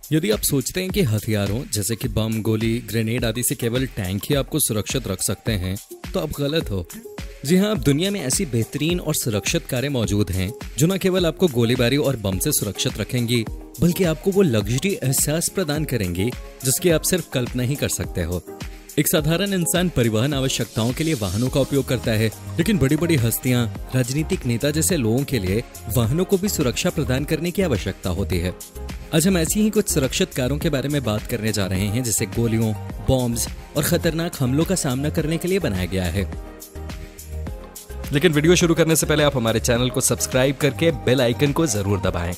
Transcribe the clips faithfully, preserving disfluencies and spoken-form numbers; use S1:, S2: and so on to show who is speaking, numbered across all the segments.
S1: यदि आप सोचते हैं कि हथियारों जैसे कि बम, गोली, ग्रेनेड आदि से केवल टैंक ही आपको सुरक्षित रख सकते हैं, तो आप गलत हो। जी हाँ, अब दुनिया में ऐसी बेहतरीन और सुरक्षित कारें मौजूद हैं जो न केवल आपको गोलीबारी और बम से सुरक्षित रखेंगी, बल्कि आपको वो लग्जरी एहसास प्रदान करेंगी जिसकी आप सिर्फ कल्पना ही कर सकते हो। एक साधारण इंसान परिवहन आवश्यकताओं के लिए वाहनों का उपयोग करता है, लेकिन बड़ी बड़ी हस्तियां, राजनीतिक नेता जैसे लोगों के लिए वाहनों को भी सुरक्षा प्रदान करने की आवश्यकता होती है। आज हम ऐसी ही कुछ सुरक्षित कारों के बारे में बात करने जा रहे हैं जिसे गोलियों, बॉम्ब्स और खतरनाक हमलों का सामना करने के लिए बनाया गया है। लेकिन वीडियो शुरू करने से पहले आप हमारे चैनल को सब्सक्राइब करके बेल आइकन को जरूर दबाएं।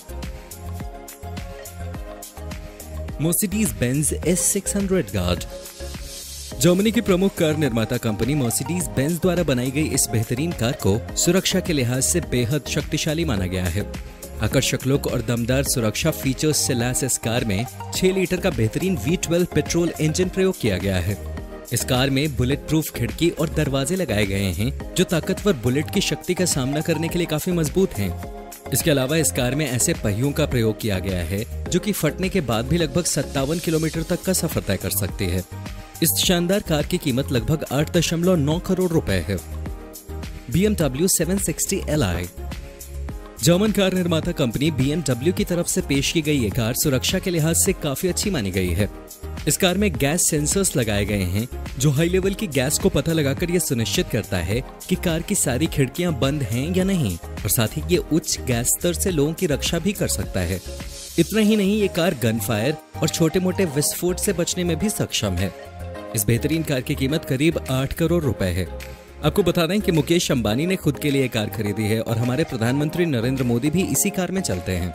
S1: Marcedes Benz S six hundred Guard। Germany की प्रमुख कार निर्माता कंपनी Marcedes Benz द्वारा बनाई गई इस बेहतरीन कार को सुरक्षा के लिहाज से बेहद शक्तिशाली माना गया है। आकर्षक लुक और दमदार सुरक्षा फीचर्स से लैस इस कार में छह लीटर का बेहतरीन वी ट्वेल्व पेट्रोल इंजन प्रयोग किया गया है। इस कार में बुलेट प्रूफ खिड़की और दरवाजे लगाए गए हैं जो ताकतवर बुलेट की शक्ति का सामना करने के लिए काफी मजबूत हैं। इसके अलावा इस कार में ऐसे पहियों का प्रयोग किया गया है जो कि फटने के बाद भी लगभग सत्तावन किलोमीटर तक का सफर तय कर सकती है। इस शानदार कार की कीमत लगभग आठ दशमलव नौ करोड़ रुपए है। B M W seven sixty L I. German car निर्माता कंपनी बी एम डब्ल्यू की तरफ से पेश की गई ये कार सुरक्षा के लिहाज से काफी अच्छी मानी गई है। इस कार में गैस सेंसर्स लगाए गए हैं जो हाई लेवल की गैस को पता लगाकर यह सुनिश्चित करता है कि कार की सारी खिड़कियां बंद हैं या नहीं, और साथ ही ये उच्च गैस स्तर से लोगों की रक्षा भी कर सकता है। इतना ही नहीं, ये कार गन फायर और छोटे मोटे विस्फोट से बचने में भी सक्षम है। इस बेहतरीन कार की कीमत करीब आठ करोड़ रुपए है। आपको बता दें कि मुकेश अंबानी ने खुद के लिए कार खरीदी है और हमारे प्रधानमंत्री नरेंद्र मोदी भी इसी कार में चलते हैं।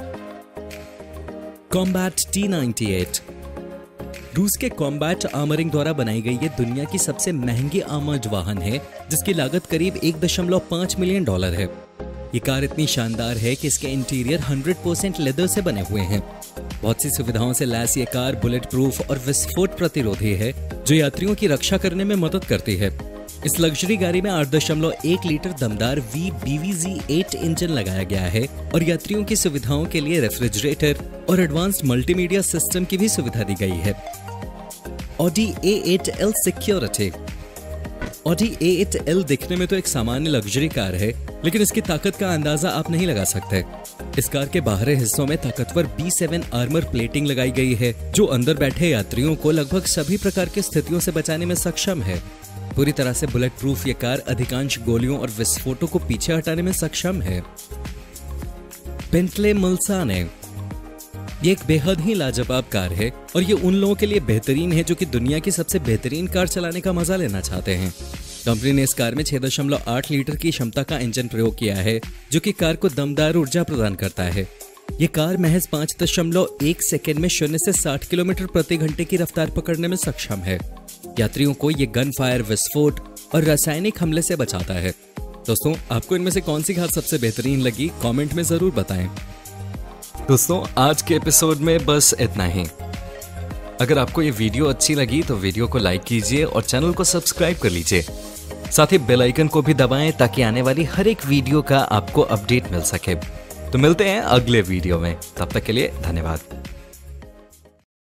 S1: Combat T ninety eight. रूस के कॉम्बैट आर्मरिंग द्वारा बनाई गई ये दुनिया की सबसे महंगी आर्मर्ड वाहन है जिसकी लागत करीब एक दशमलव पाँच मिलियन डॉलर है। ये कार इतनी शानदार है कि इसके इंटीरियर सौ परसेंट लेदर से बने हुए हैं। बहुत सी सुविधाओं से लैस ये कार बुलेट प्रूफ और विस्फोट प्रतिरोधी है जो यात्रियों की रक्षा करने में मदद करती है। इस लग्जरी गाड़ी में आठ दशमलव एक लीटर दमदार V B V G eight engine लगाया गया है और यात्रियों की सुविधाओं के लिए रेफ्रिजरेटर और एडवांस्ड मल्टीमीडिया सिस्टम की भी सुविधा दी गई है। Audi A eight L security. Audi A eight L दिखने में तो एक सामान्य लग्जरी कार है, लेकिन इसकी ताकत का अंदाजा आप नहीं लगा सकते। इस कार के बाहरी हिस्सों में ताकतवर बी सेवन आर्मर प्लेटिंग लगाई गई है जो अंदर बैठे यात्रियों को लगभग सभी प्रकार की स्थितियों से बचाने में सक्षम है। पूरी तरह से बुलेट प्रूफ ये कार अधिकांश गोलियों और विस्फोटों को पीछे हटाने में सक्षम है। Bentley Mulsanne. ये एक बेहद ही लाजवाब कार है और ये उन लोगों के लिए बेहतरीन है जो कि दुनिया की सबसे बेहतरीन कार चलाने का मजा लेना चाहते हैं। कंपनी ने इस कार में छह दशमलव आठ लीटर की क्षमता का इंजन प्रयोग किया है जो कि कार को दमदार ऊर्जा प्रदान करता है। ये कार महज पाँच दशमलव एक सेकेंड में शून्य से साठ किलोमीटर प्रति घंटे की रफ्तार पकड़ने में सक्षम है। यात्रियों को ये गन फायर, विस्फोट और रासायनिक हमले से बचाता है। दोस्तों, आपको इनमें से कौन सी कार सबसे बेहतरीन लगी, कमेंट में जरूर बताएं। दोस्तों, आज के एपिसोड में बस इतना ही। अगर आपको ये वीडियो अच्छी लगी तो वीडियो को लाइक कीजिए और चैनल को सब्सक्राइब कर लीजिए। साथ ही बेल आइकन को भी दबाएं ताकि आने वाली हर एक वीडियो का आपको अपडेट मिल सके। तो मिलते हैं अगले वीडियो में, तब तक के लिए धन्यवाद।